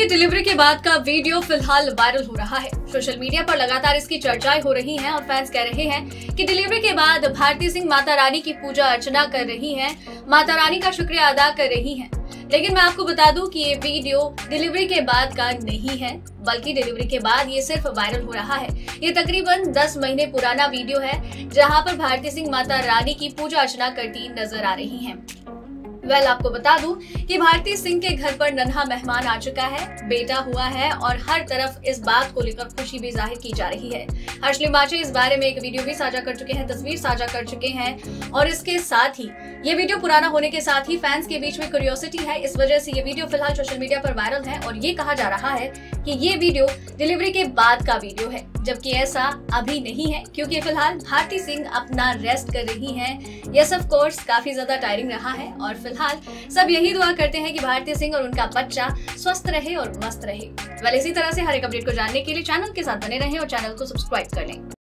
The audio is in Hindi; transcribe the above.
की डिलीवरी के बाद का वीडियो फिलहाल वायरल हो रहा है। सोशल मीडिया पर लगातार इसकी चर्चाएं हो रही हैं और फैंस कह रहे हैं कि डिलीवरी के बाद भारती सिंह माता रानी की पूजा अर्चना कर रही हैं, माता रानी का शुक्रिया अदा कर रही हैं। लेकिन मैं आपको बता दूं कि ये वीडियो डिलीवरी के बाद का नहीं है, बल्कि डिलीवरी के बाद ये सिर्फ वायरल हो रहा है। ये तकरीबन 10 महीने पुराना वीडियो है, जहां पर भारती सिंह माता रानी की पूजा अर्चना करती नजर आ रही हैं। आपको बता दूं कि भारती सिंह के घर पर नन्हा मेहमान आ चुका है, बेटा हुआ है और हर तरफ इस बात को लेकर खुशी भी जाहिर की जा रही है। हर्ष लिम्बाचे इस बारे में एक वीडियो भी साझा कर चुके हैं, तस्वीर साझा कर चुके हैं और इसके साथ ही ये वीडियो पुराना होने के साथ ही फैंस के बीच में क्यूरियोसिटी है। इस वजह से ये वीडियो फिलहाल सोशल मीडिया पर वायरल है और ये कहा जा रहा है कि ये वीडियो डिलीवरी के बाद का वीडियो है, जबकि ऐसा अभी नहीं है, क्योंकि फिलहाल भारती सिंह अपना रेस्ट कर रही हैं। यस ऑफ कोर्स काफी ज्यादा टायरिंग रहा है और फिलहाल सब यही दुआ करते हैं कि भारती सिंह और उनका बच्चा स्वस्थ रहे और मस्त रहे। इसी तरह से हर एक अपडेट को जानने के लिए चैनल के साथ बने रहें और चैनल को सब्सक्राइब कर लें।